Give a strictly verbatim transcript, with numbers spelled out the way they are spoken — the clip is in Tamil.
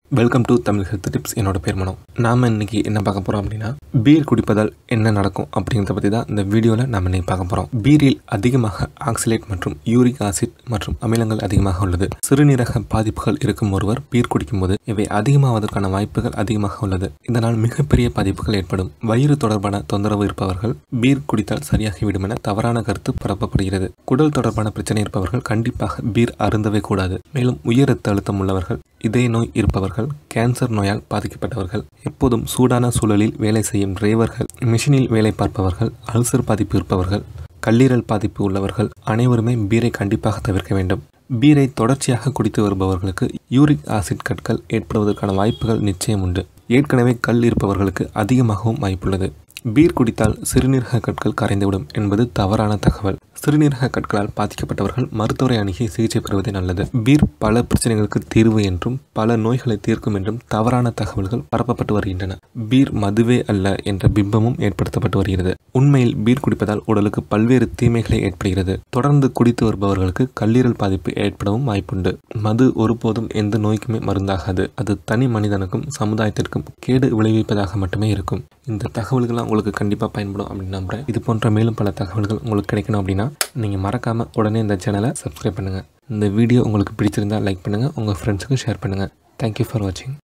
Welcome to Tamil health tips. என்னோட பேர் மனோ. நாம் இன்றைக்கி என்ன பார்க்க போகிறோம் அப்படின்னா, பீர் குடிப்பதால் என்ன நடக்கும் அப்படிங்கிறத பற்றி தான் இந்த வீடியோவில் நம்ம இன்றைக்கி பார்க்க போகிறோம். பீரில் அதிகமாக ஆக்சலேட் மற்றும் யூரிக் ஆசிட் மற்றும் அமிலங்கள் அதிகமாக உள்ளது. சிறுநீரக பாதிப்புகள் இருக்கும் ஒருவர் பீர் குடிக்கும்போது இவை அதிகமாவதற்கான வாய்ப்புகள் அதிகமாக உள்ளது. இதனால் மிகப்பெரிய பாதிப்புகள் ஏற்படும். வயிறு தொடர்பான தொந்தரவு இருப்பவர்கள் பீர் குடித்தால் சரியாகிவிடும் என தவறான கருத்து பரப்பப்படுகிறது. குடல் தொடர்பான பிரச்சனை இருப்பவர்கள் கண்டிப்பாக பீர் அருந்தவே கூடாது. மேலும் உயர் ரத்த அழுத்தம் உள்ளவர்கள், இதய நோய் இருப்பவர்கள், கேன்சர் நோயால் பாதிக்கப்பட்டவர்கள், எப்போதும் சூடான சூழலில் வேலை செய்யும் டிரைவர்கள், மிஷினில் வேலை பார்ப்பவர்கள், அல்சர் பாதிப்பு இருப்பவர்கள், கல்லீரல் பாதிப்பு உள்ளவர்கள் அனைவருமே பீரை கண்டிப்பாக தவிர்க்க வேண்டும். பீரை தொடர்ச்சியாக குடித்து வருபவர்களுக்கு யூரிக் ஆசிட் கற்கள் ஏற்படுவதற்கான வாய்ப்புகள் நிச்சயம் உண்டு. ஏற்கனவே கல் இருப்பவர்களுக்கு அதிகமாகவும் வாய்ப்புள்ளது. பீர் குடித்தால் சிறுநீரக கற்கள் கரைந்துவிடும் என்பது தவறான தகவல். சிறுநீரக கற்களால் பாதிக்கப்பட்டவர்கள் மருத்துவரை அணுகி சிகிச்சை பெறுவதே நல்லது. பீர் பல பிரச்சனைகளுக்கு தீர்வு என்றும் பல நோய்களை தீர்க்கும் என்றும் தவறான தகவல்கள் பரப்பப்பட்டு வருகின்றன. பீர் மதுவே அல்ல என்ற பிம்பமும் ஏற்படுத்தப்பட்டு வருகிறது. உண்மையில் பீர் குடிப்பதால் உடலுக்கு பல்வேறு தீமைகளை ஏற்படுகிறது. தொடர்ந்து குடித்து வருபவர்களுக்கு கல்லீரல் பாதிப்பு ஏற்படவும் வாய்ப்புண்டு. மது ஒருபோதும் எந்த நோய்க்குமே மருந்தாகாது. அது தனி மனிதனுக்கும் சமுதாயத்திற்கும் கேடு விளைவிப்பதாக மட்டுமே இருக்கும். இந்த தகவல்கள்லாம் உங்களுக்கு கண்டிப்பாக பயன்படும் அப்படின்னு நம்புகிறேன். இது போன்ற மேலும் பல தகவல்கள் உங்களுக்கு கிடைக்கணும் அப்படின்னா நீங்கள் மறக்காமல் உடனே இந்த சேனலை சப்ஸ்கிரைப் பண்ணுங்கள். இந்த வீடியோ உங்களுக்கு பிடிச்சிருந்தால் லைக் பண்ணுங்கள், உங்கள் ஃப்ரெண்ட்ஸுக்கு ஷேர் பண்ணுங்கள். தேங்க்யூ ஃபார் வாட்சிங்.